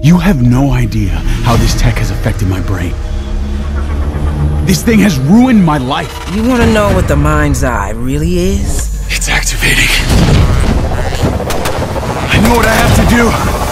You have no idea how this tech has affected my brain. This thing has ruined my life. You want to know what the MindsEye really is? It's activating. I know what I have to do.